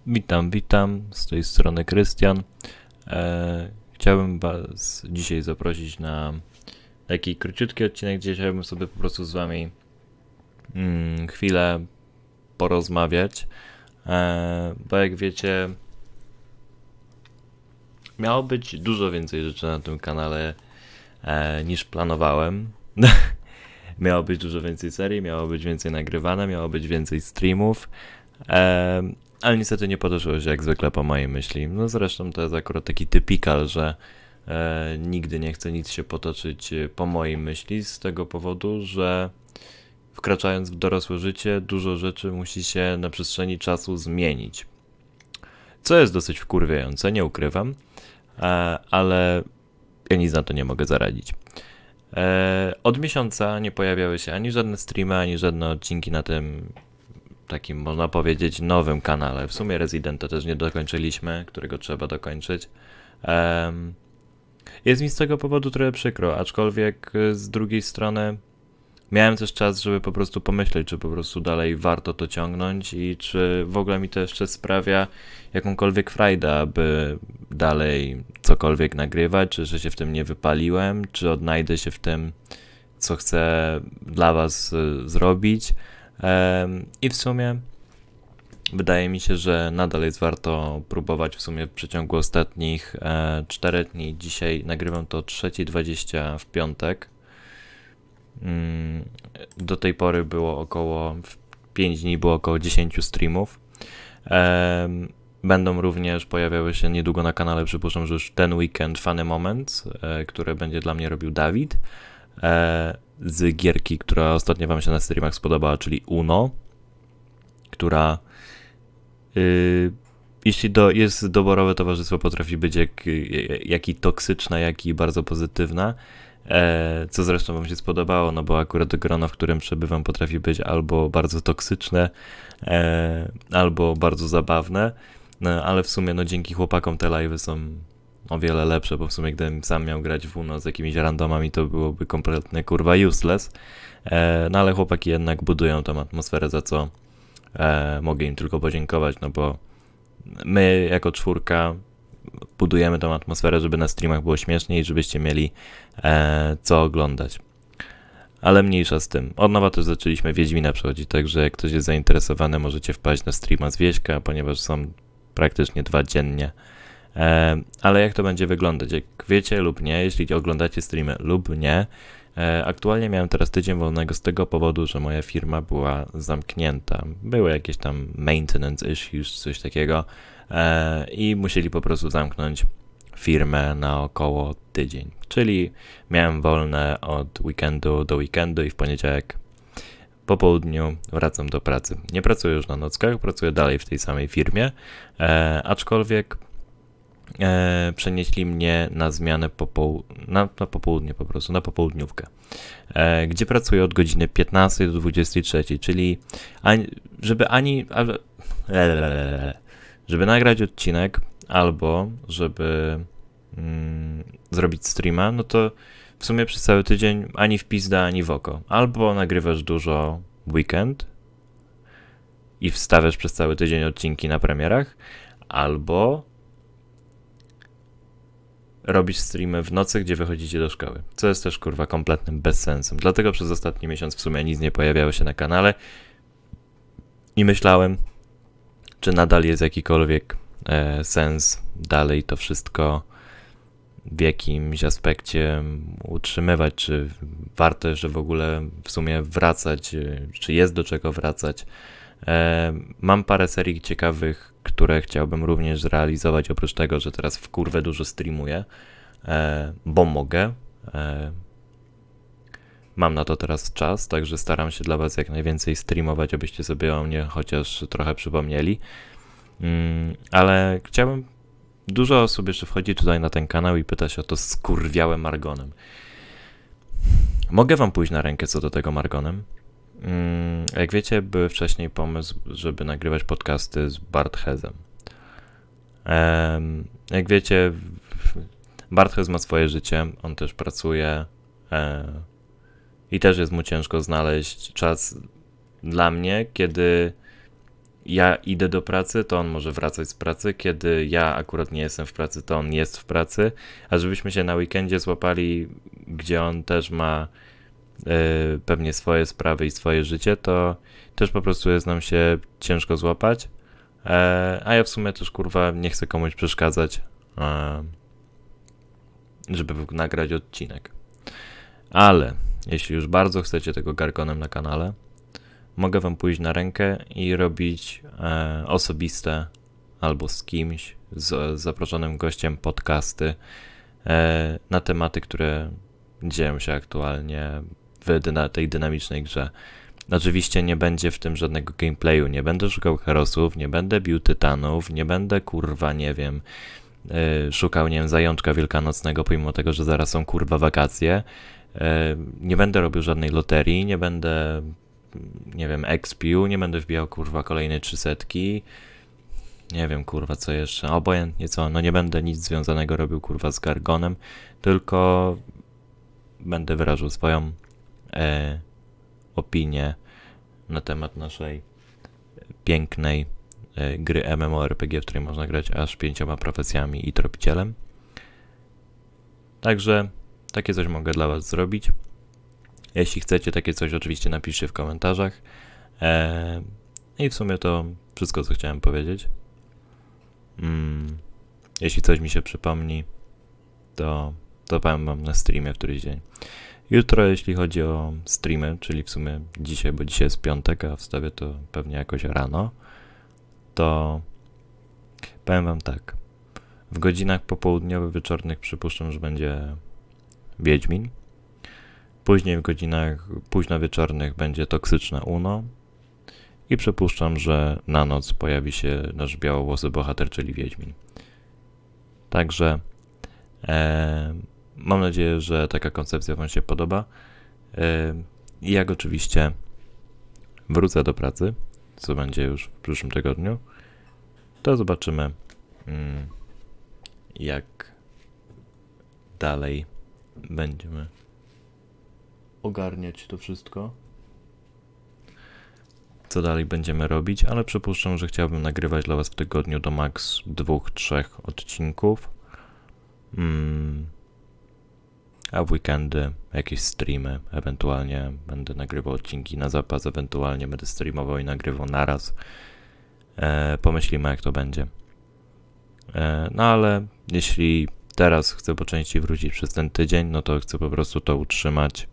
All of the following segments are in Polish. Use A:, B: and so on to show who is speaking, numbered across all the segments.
A: Witam, z tej strony Krystian. Chciałbym Was dzisiaj zaprosić na taki króciutki odcinek, gdzie chciałbym sobie po prostu z Wami chwilę porozmawiać, bo jak wiecie, miało być dużo więcej rzeczy na tym kanale niż planowałem. Miało być dużo więcej serii, miało być więcej nagrywane, miało być więcej streamów, ale niestety nie potoczyło się jak zwykle po mojej myśli. No zresztą to jest akurat taki typikal, że nigdy nie chce nic się potoczyć po mojej myśli, z tego powodu, że wkraczając w dorosłe życie, dużo rzeczy musi się na przestrzeni czasu zmienić. Co jest dosyć wkurwiające, nie ukrywam, ale ja nic na to nie mogę zaradzić. Od miesiąca nie pojawiały się ani żadne streamy, ani żadne odcinki na tym takim, można powiedzieć, nowym kanale. W sumie Residenta też nie dokończyliśmy, którego trzeba dokończyć. Jest mi z tego powodu trochę przykro, aczkolwiek z drugiej strony miałem też czas, żeby po prostu pomyśleć, czy po prostu dalej warto to ciągnąć i czy w ogóle mi to jeszcze sprawia jakąkolwiek frajdę, aby dalej cokolwiek nagrywać, czy że się w tym nie wypaliłem, czy odnajdę się w tym, co chcę dla Was zrobić. I w sumie wydaje mi się, że nadal jest warto próbować w sumie w przeciągu ostatnich 4 dni. Dzisiaj nagrywam to o 3:20 w piątek. Do tej pory było około, w 5 dni było około 10 streamów. Będą również pojawiały się niedługo na kanale, przypuszczam, że już ten weekend Funny Moments, które będzie dla mnie robił Dawid, z gierki, która ostatnio wam się na streamach spodobała, czyli Uno, która jeśli jest doborowe towarzystwo, potrafi być jak i toksyczna, jak i bardzo pozytywna, co zresztą wam się spodobało, no bo akurat grono, w którym przebywam, potrafi być albo bardzo toksyczne, albo bardzo zabawne, no, ale w sumie no dzięki chłopakom te live'y są o wiele lepsze, bo w sumie gdybym sam miał grać w Uno z jakimiś randomami, to byłoby kompletnie kurwa useless, no ale chłopaki jednak budują tą atmosferę, za co mogę im tylko podziękować, no bo my jako czwórka budujemy tą atmosferę, żeby na streamach było śmieszniej i żebyście mieli co oglądać. Ale mniejsza z tym. Od nowa też zaczęliśmy Wiedźmina przechodzić, także jak ktoś jest zainteresowany, możecie wpaść na streama z Wieśka, ponieważ są praktycznie 2 dziennie. Ale jak to będzie wyglądać? Jak wiecie lub nie, jeśli oglądacie streamy lub nie, aktualnie miałem teraz tydzień wolnego z tego powodu, że moja firma była zamknięta. Były jakieś tam maintenance issues, coś takiego i musieli po prostu zamknąć firmę na około tydzień. Czyli miałem wolne od weekendu do weekendu i w poniedziałek po południu wracam do pracy. Nie pracuję już na nockach, pracuję dalej w tej samej firmie, aczkolwiek przenieśli mnie na zmianę na popołudnie po prostu, na popołudniówkę, gdzie pracuję od godziny 15 do 23, czyli żeby nagrać odcinek albo żeby zrobić streama, no to w sumie przez cały tydzień ani w pizda, ani w oko. Albo nagrywasz dużo w weekend i wstawiasz przez cały tydzień odcinki na premierach, albo robisz streamy w nocy, gdzie wychodzicie do szkoły, co jest też kurwa kompletnym bezsensem. Dlatego przez ostatni miesiąc w sumie nic nie pojawiało się na kanale i myślałem, czy nadal jest jakikolwiek sens dalej to wszystko w jakimś aspekcie utrzymywać, czy warto jeszcze w ogóle w sumie wracać, czy jest do czego wracać. Mam parę serii ciekawych, które chciałbym również zrealizować, oprócz tego, że teraz w kurwę dużo streamuję, bo mogę. Mam na to teraz czas, także staram się dla was jak najwięcej streamować, abyście sobie o mnie chociaż trochę przypomnieli. Ale chciałbym... Dużo osób jeszcze wchodzi tutaj na ten kanał i pyta się o to skurwiałe Margonem. Mogę wam pójść na rękę co do tego Margonem. Jak wiecie, był wcześniej pomysł, żeby nagrywać podcasty z Barthezem. Jak wiecie, Barthez ma swoje życie, on też pracuje i też jest mu ciężko znaleźć czas dla mnie, kiedy ja idę do pracy, to on może wracać z pracy, kiedy ja akurat nie jestem w pracy, to on jest w pracy, a żebyśmy się na weekendzie złapali, gdzie on też ma pewnie swoje sprawy i swoje życie, to też po prostu jest nam się ciężko złapać, a ja w sumie też kurwa nie chcę komuś przeszkadzać, żeby nagrać odcinek. Ale jeśli już bardzo chcecie tego Gargonem na kanale, mogę wam pójść na rękę i robić osobiste albo z kimś, z zaproszonym gościem podcasty na tematy, które dzieją się aktualnie w tej dynamicznej grze. Oczywiście nie będzie w tym żadnego gameplayu, nie będę szukał herosów, nie będę bił tytanów, nie będę kurwa, nie wiem, szukał, nie wiem, zajączka wielkanocnego, pomimo tego, że zaraz są kurwa wakacje. Nie będę robił żadnej loterii, nie będę, nie wiem, expił, nie będę wbijał kurwa kolejnej 300. Nie wiem kurwa co jeszcze, obojętnie co, no nie będę nic związanego robił kurwa z Gargonem, tylko będę wyrażał swoją opinię na temat naszej pięknej gry MMORPG, w której można grać aż 5 profesjami i tropicielem. Także takie coś mogę dla was zrobić. Jeśli chcecie takie coś, oczywiście napiszcie w komentarzach. I w sumie to wszystko, co chciałem powiedzieć. Jeśli coś mi się przypomni, to powiem wam na streamie w któryś dzień. Jutro, jeśli chodzi o streamy, czyli w sumie dzisiaj, bo dzisiaj jest piątek, a wstawię to pewnie jakoś rano, to powiem wam tak. W godzinach popołudniowych, wieczornych przypuszczam, że będzie Wiedźmin. Później w godzinach późnowieczornych będzie Toksyczne Uno. I przypuszczam, że na noc pojawi się nasz białowłosy bohater, czyli Wiedźmin. Także mam nadzieję, że taka koncepcja wam się podoba. I jak oczywiście wrócę do pracy, co będzie już w przyszłym tygodniu, to zobaczymy, jak dalej będziemy ogarniać to wszystko. Co dalej będziemy robić, ale przypuszczam, że chciałbym nagrywać dla was w tygodniu do max 2-3 odcinków. A w weekendy jakieś streamy, ewentualnie będę nagrywał odcinki na zapas, ewentualnie będę streamował i nagrywał naraz. Pomyślimy, jak to będzie. No ale jeśli teraz chcę po części wrócić przez ten tydzień, no to chcę po prostu to utrzymać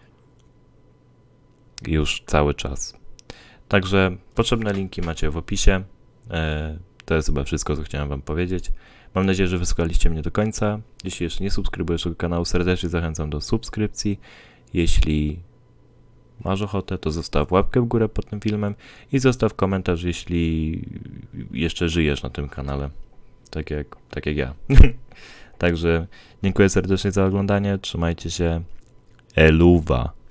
A: już cały czas. Także potrzebne linki macie w opisie. To jest chyba wszystko, co chciałem wam powiedzieć. Mam nadzieję, że wysłuchaliście mnie do końca. Jeśli jeszcze nie subskrybujesz tego kanału, serdecznie zachęcam do subskrypcji. Jeśli masz ochotę, to zostaw łapkę w górę pod tym filmem i zostaw komentarz, jeśli jeszcze żyjesz na tym kanale. Tak jak ja. Także dziękuję serdecznie za oglądanie. Trzymajcie się. Eluwa.